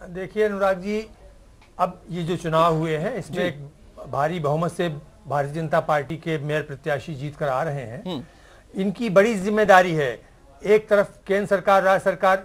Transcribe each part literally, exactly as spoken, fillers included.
देखिए अनुराग जी, अब ये जो चुनाव हुए हैं इसमें एक भारी बहुमत से भारतीय जनता पार्टी के मेयर प्रत्याशी जीत कर आ रहे हैं। इनकी बड़ी जिम्मेदारी है। एक तरफ केंद्र सरकार, राज्य सरकार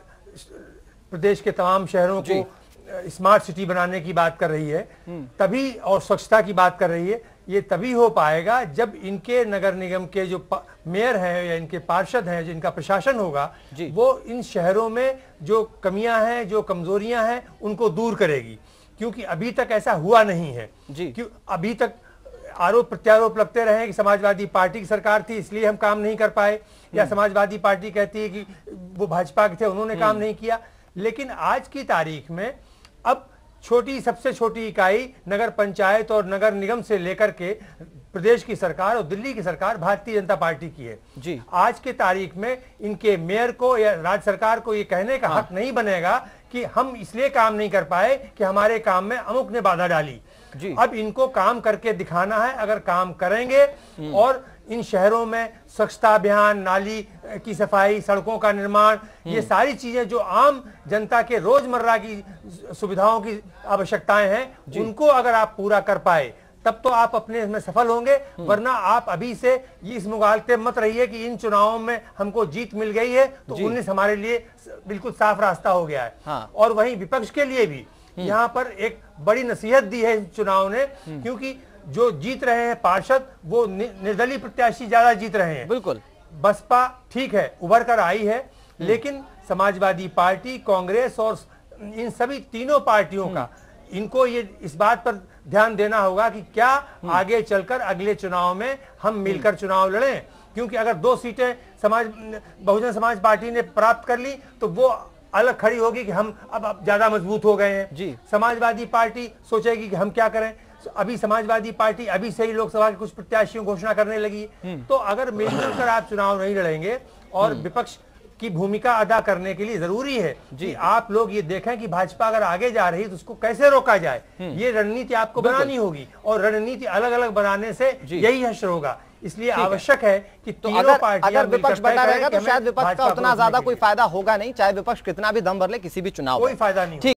प्रदेश के तमाम शहरों को स्मार्ट सिटी बनाने की बात कर रही है, तभी, और स्वच्छता की बात कर रही है। ये तभी हो पाएगा जब इनके नगर निगम के जो मेयर हैं या इनके पार्षद हैं, जो इनका प्रशासन होगा, वो इन शहरों में जो कमियां हैं, जो कमजोरियां हैं, उनको दूर करेगी। क्योंकि अभी तक ऐसा हुआ नहीं है। क्यों अभी तक आरोप प्रत्यारोप लगते रहे कि समाजवादी पार्टी की सरकार थी इसलिए हम काम नहीं कर पाए, या समाजवादी पार्टी कहती है कि वो भाजपा के थे उन्होंने काम नहीं किया। लेकिन आज की तारीख में अब छोटी, सबसे छोटी इकाई नगर पंचायत और नगर निगम से लेकर के प्रदेश की सरकार और दिल्ली की सरकार भारतीय जनता पार्टी की है जी। आज के तारीख में इनके मेयर को या राज्य सरकार को ये कहने का हाँ। हक नहीं बनेगा कि हम इसलिए काम नहीं कर पाए कि हमारे काम में अमुक ने बाधा डाली जी। अब इनको काम करके दिखाना है। अगर काम करेंगे और इन शहरों में स्वच्छता अभियान, नाली की सफाई, सड़कों का निर्माण, ये सारी चीजें जो आम जनता के रोजमर्रा की सुविधाओं की आवश्यकताएं हैं, उनको अगर आप पूरा कर पाए तब तो आप अपने इसमें सफल होंगे। वरना आप अभी से इस मुगालते मत रहिए कि इन चुनावों में हमको जीत मिल गई है तो उन्नीस हमारे लिए बिल्कुल साफ रास्ता हो गया है। हाँ। और वहीं विपक्ष के लिए भी यहाँ पर एक बड़ी नसीहत दी है इस चुनाव ने, क्योंकि जो जीत रहे हैं पार्षद वो निर्दलीय प्रत्याशी ज्यादा जीत रहे हैं। बिल्कुल, बसपा ठीक है उभर कर आई है, लेकिन समाजवादी पार्टी, कांग्रेस और इन सभी तीनों पार्टियों का इनको ये इस बात पर ध्यान देना होगा कि क्या आगे चलकर अगले चुनाव में हम मिलकर चुनाव लड़ें। क्योंकि अगर दो सीटें समाज बहुजन समाज पार्टी ने प्राप्त कर ली तो वो अलग खड़ी होगी कि हम अब ज्यादा मजबूत हो गए हैं जी। समाजवादी पार्टी सोचेगी कि हम क्या करें। अभी समाजवादी पार्टी अभी से ही लोकसभा के कुछ प्रत्याशियों घोषणा करने लगी। तो अगर मिलजुल कर आप चुनाव नहीं लड़ेंगे, और विपक्ष की भूमिका अदा करने के लिए जरूरी है कि आप लोग ये देखें कि भाजपा अगर आगे जा रही है तो उसको कैसे रोका जाए। ये रणनीति आपको बनानी होगी, और रणनीति अलग अलग बनाने से यही हश्र होगा। इसलिए आवश्यक है कि तो अगर अगर विपक्ष बना रहेगा तो शायद विपक्ष का उतना ज्यादा कोई फायदा होगा नहीं, चाहे विपक्ष कितना भी दम भर ले किसी भी चुनाव, कोई फायदा नहीं।